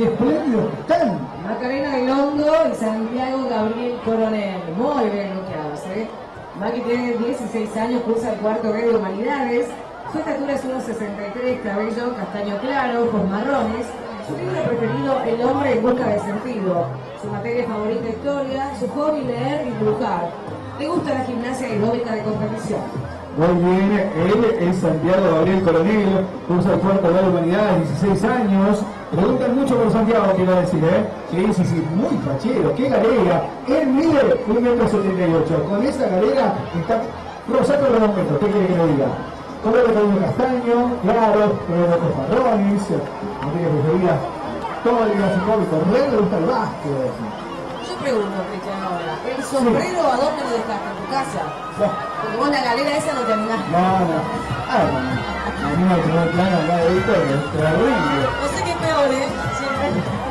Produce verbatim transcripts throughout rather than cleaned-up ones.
¡Qué espléndidos que están! Macarena Ilondo y Santiago Gabriel Coronel. Muy bien luqueados, ¿eh? Maki tiene dieciséis años, cursa el cuarto grado de Humanidades. Su estatura es uno sesenta y tres, cabello castaño claro, ojos marrones. Su libro preferido, El hombre en busca de sentido. Su materia favorita, historia. Su hobby, leer y dibujar. Le gusta la gimnasia aeróbica de competición. Muy bien, él es Santiago Gabriel Coronel, cursa el cuarto grado de Humanidades, dieciséis años. Preguntan mucho por Santiago, quiero decir, ¿eh? Que sí, sí, muy fachero, qué galera. Él mide un metro setenta y ocho. Con esa galera está rozando los dos metros. ¿Qué quiere que le diga? Color de cabello castaño, claro, color de ojos marrones, materia preferida, todo el gráfico y correr, le gusta el básquet. Yo pregunto, Cristian, ahora, ¿el sombrero a dónde lo dejaste? ¿En tu casa? No. Porque vos la galera esa no te animás. No, no. Ah, bueno. A mí me tomó el plano acá de esto, que es terrible. No sé qué es peor, ¿eh? Siempre.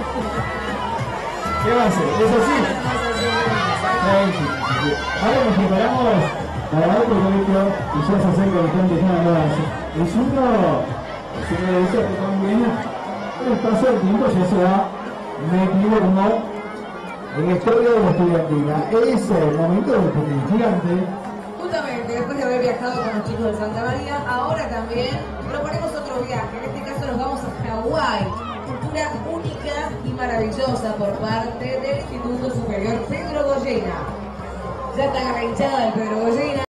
¿Qué va a hacer? ¿Es así? Ahora nos preparamos para otro proyecto y ya se acerca bastante más. Es uno, si me dice que también, el paso del tiempo ya se va metido como en la historia de la estudiantina. Es el momento del estudiante. Justamente, después de haber viajado con los chicos de Santa María, ahora también proponemos otro viaje. En este caso nos vamos a Hawái. Cultura única y maravillosa por parte del Instituto Superior Pedro Goyena. Ya está enganchada el Pedro Goyena.